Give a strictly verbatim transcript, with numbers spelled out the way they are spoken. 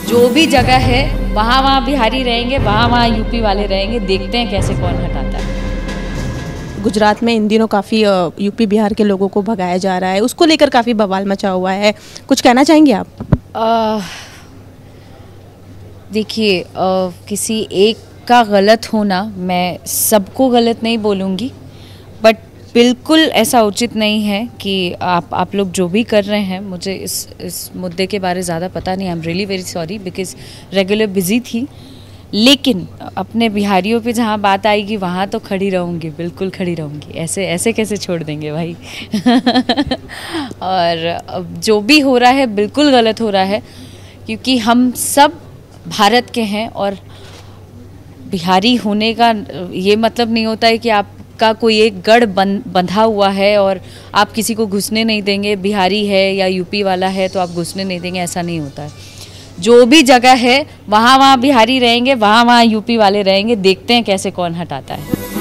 जो भी जगह है वहाँ वहाँ बिहारी रहेंगे, वहाँ वहाँ यूपी वाले रहेंगे। देखते हैं कैसे कौन हटाता है। गुजरात में इन दिनों काफ़ी यूपी बिहार के लोगों को भगाया जा रहा है, उसको लेकर काफ़ी बवाल मचा हुआ है, कुछ कहना चाहेंगे आप? देखिए, किसी एक का गलत होना, मैं सबको गलत नहीं बोलूँगी, बट बिल्कुल ऐसा उचित नहीं है कि आप आप लोग जो भी कर रहे हैं। मुझे इस इस मुद्दे के बारे ज़्यादा पता नहीं। I am really very sorry because regular busy थी, लेकिन अपने बिहारियों पे जहाँ बात आएगी वहाँ तो खड़ी रहूँगी, बिल्कुल खड़ी रहूँगी। ऐसे ऐसे कैसे छोड़ देंगे भाई। और जो भी हो रहा है बिल्कुल गलत हो रहा है, क्योंकि हम सब भारत के हैं और बिहारी होने का ये मतलब नहीं होता है कि आपका कोई एक गढ़ बंधा हुआ है और आप किसी को घुसने नहीं देंगे। बिहारी है या यूपी वाला है तो आप घुसने नहीं देंगे, ऐसा नहीं होता है। जो भी जगह है वहाँ वहाँ बिहारी रहेंगे, वहाँ वहाँ यूपी वाले रहेंगे। देखते हैं कैसे कौन हटाता है।